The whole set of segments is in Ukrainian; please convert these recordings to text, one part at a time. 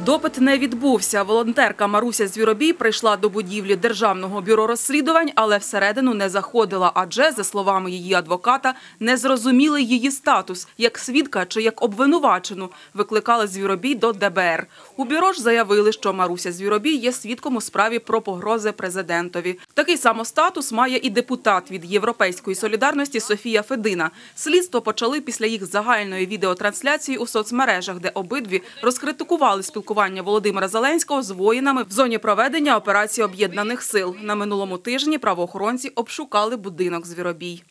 Допит не відбувся. Волонтерка Маруся Звіробій прийшла до будівлі Державного бюро розслідувань, але всередину не заходила, адже, за словами її адвоката, не зрозуміли її статус – як свідка чи як обвинувачену. Викликали Звіробій до ДБР. У бюро ж заявили, що Маруся Звіробій є свідком у справі про погрози президентові. Такий самостатус має і депутат від «Європейської солідарності» Софія Федина. Слідство почали після їх загальної відеотрансляції у соцмережах, де обидві розкритикували спілкування Володимира Зеленського з воїнами в зоні проведення операції Об'єднаних сил. На минулому тижні правоохоронці обшукали будинок Звіробій.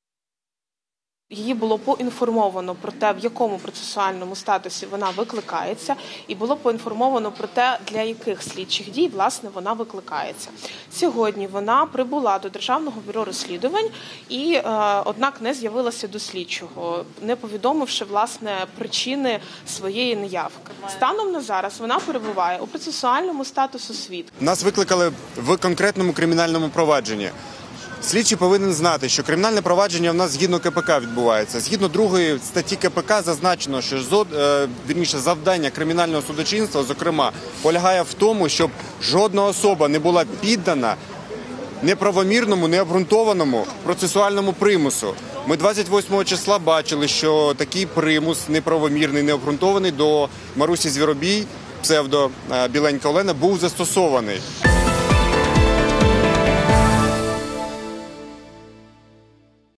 Її було поінформовано про те, в якому процесуальному статусі вона викликається, і було поінформовано про те, для яких слідчих дій, власне, вона викликається. Сьогодні вона прибула до Державного бюро розслідувань і, однак, не з'явилася до слідчого, не повідомивши, власне, причини своєї неявки. Станом на зараз вона перебуває у процесуальному статусу свідка. Нас викликали в конкретному кримінальному провадженні. Слідчий повинен знати, що кримінальне провадження в нас згідно КПК відбувається. Згідно 2 статті КПК зазначено, що завдання кримінального судочинства, зокрема, полягає в тому, щоб жодна особа не була піддана неправомірному, необґрунтованому процесуальному примусу. Ми 28 числа бачили, що такий примус неправомірний, необґрунтований до Марусі Звіробій, псевдо Біленька Олена, був застосований.